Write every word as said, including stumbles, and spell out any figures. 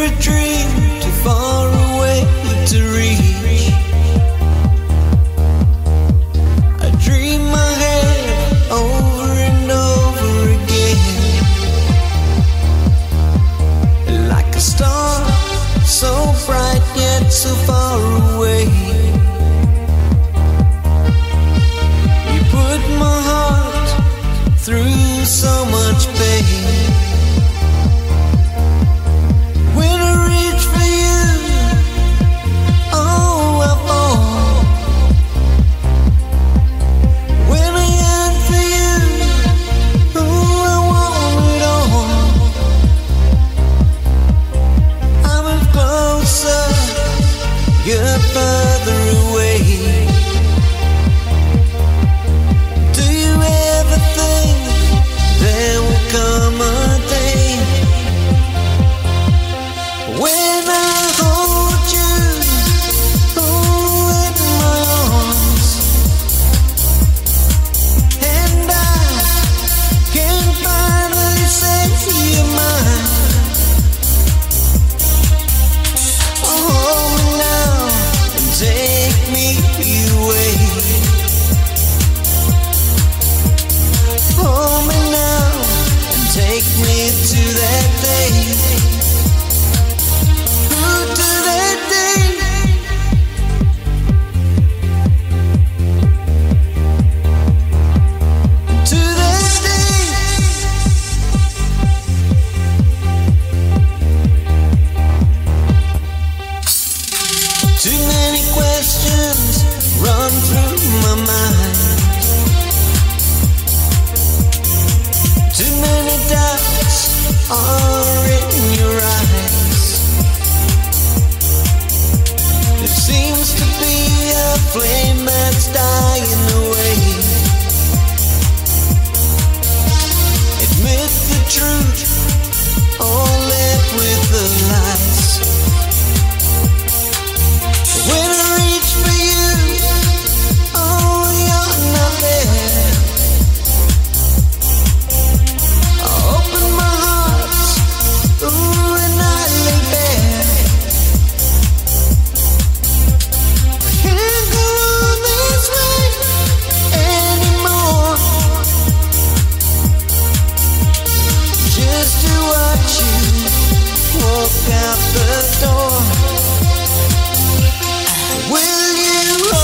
You're a dream too far away to reach. I dream my head over and over again, like a star, so bright yet so far away. You put my heart through so much pain. When I reach for you, oh, I fall. When I yearn for you, oh, I want it all. I move closer, you're further away. Do you ever think there will come a day when I hold you, oh, in my arms, and I can finally say you're mine? Oh, hold me now and take me away. Hold me now and take me to that day. Ooh, to that day. To that day. Too many questions run through my mind. Too many doubts are in your eyes. There seems to be a flame that's dying away. Admit the truth, or live with the lies. When I reach for you, oh, you're not there. I open my heart, ooh, and I lay bare. I can't go on this way anymore. Just to watch you walk out the door. Will you